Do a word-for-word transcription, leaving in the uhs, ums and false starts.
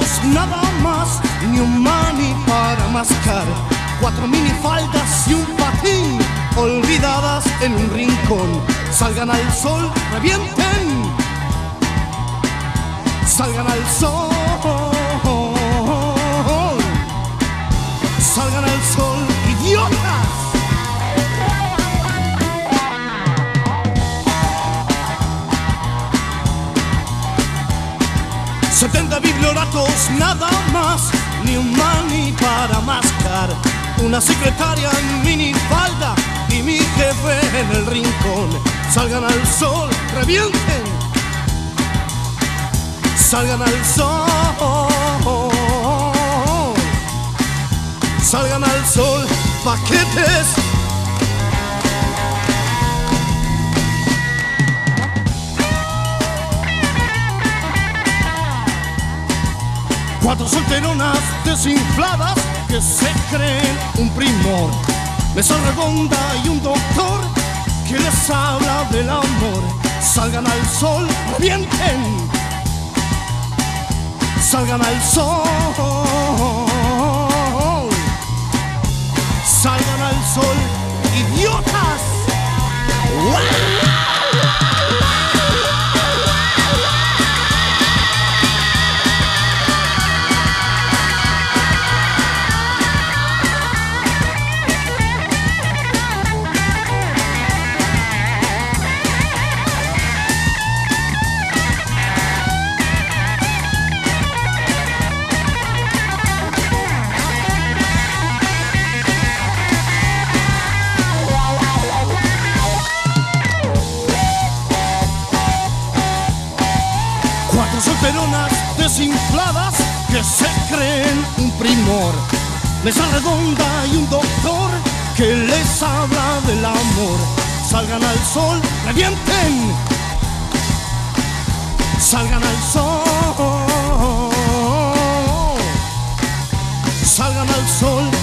nada más, ni un mani para mascar, cuatro minifaldas y un patín olvidadas en un rincón. Salgan al sol, revienten, salgan al sol, salgan al sol, idiotas. setenta biblioratos nada más, ni un mani para mascar, una secretaria en minifalda y mi jefe en el rincón. Salgan al sol, revienten, salgan al sol, salgan al sol, paquetes. Cuatro solteronas desinfladas que se creen un primor, mesa redonda y un doctor que les habla del amor. Salgan al sol, revienten, salgan al sol, salgan al sol, idiotas. ¡Wow! Cuatro solteronas desinfladas que se creen un primor, mesa redonda y un doctor que les habla del amor. Salgan al sol, revienten, salgan al sol, salgan al sol.